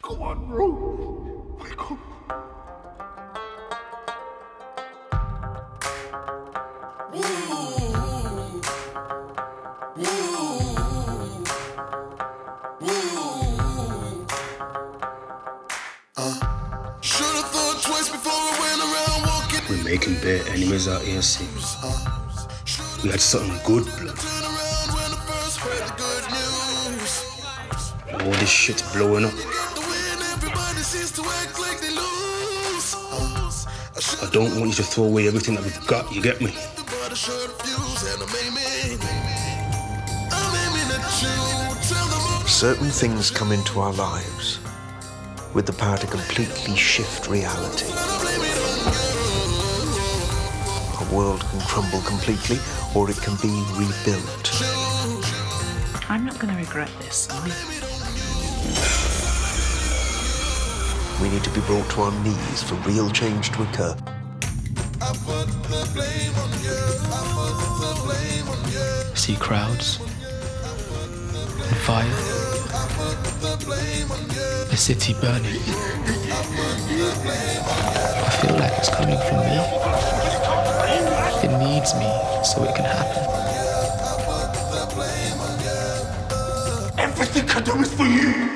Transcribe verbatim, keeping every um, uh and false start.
Come on, bro. Wake up. We're making bare enemies out here, see. We had something good, blood. All this shit's blowing up. I don't want you to throw away everything that we've got, you get me? Certain things come into our lives with the power to completely shift reality. A world can crumble completely, or it can be rebuilt. I'm not going to regret this, am I? We need to be brought to our knees for real change to occur. See crowds and fire. The city burning. I feel like it's coming from me. It needs me so it can happen. Everything I do is for you.